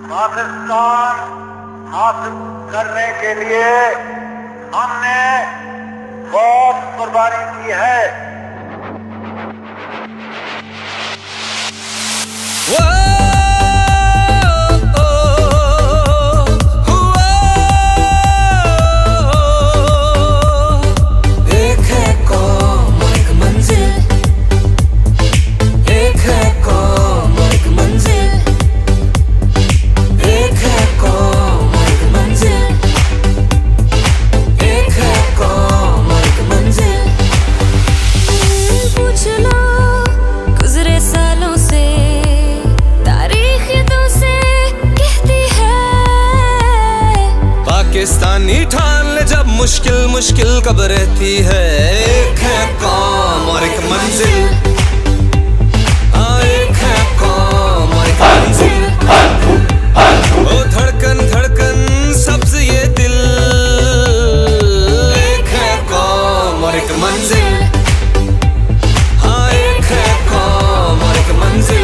पाकिस्तान हासिल करने के लिए हमने बहुत कुर्बानी की है। पाकिस्तानी ठान ले जब मुश्किल मुश्किल कब रहती है। एक है कौम और एक मंजिल, एक है कौम और एक मंजिल। ओ धड़कन धड़कन सब्ज ये दिल, एक है कौम और एक मंजिल। एक है कौम और एक मंजिल।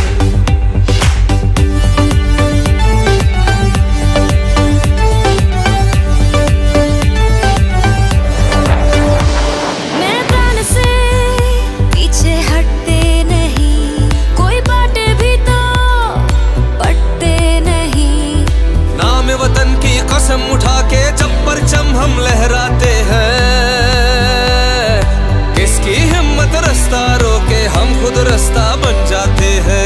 कसम उठा के जब परचम हम लहराते हैं, किसकी हिम्मत रास्ता रोके हम खुद रास्ता बन जाते हैं।